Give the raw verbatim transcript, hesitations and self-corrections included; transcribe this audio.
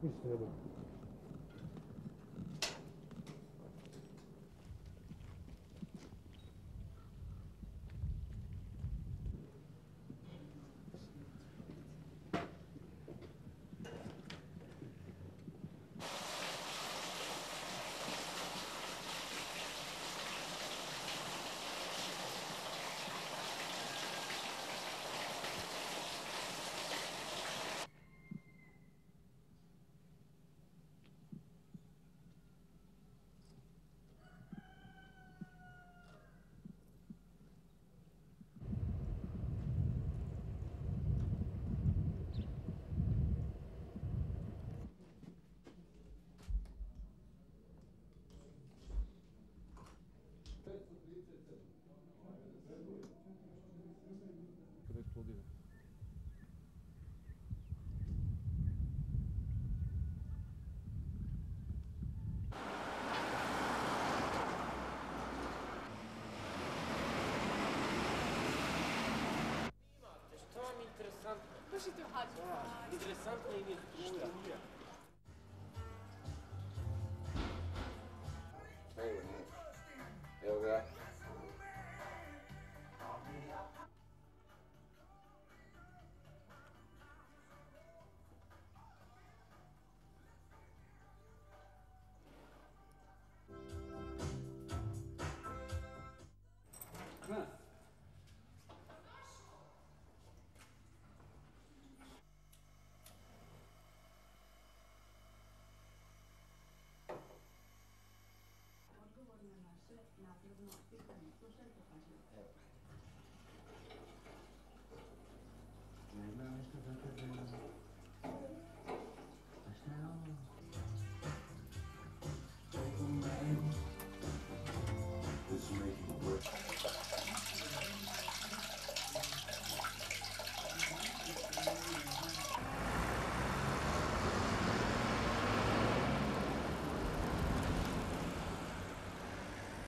istrijebaju. Kada eksplodira. Što vam je interesantno? Baš je to hađe. Interesantno im je struja. Evo, evo ga. Na. Odgovor na naše napredno pitanje. Slušajte pažljivo. Nema nešto za tebe.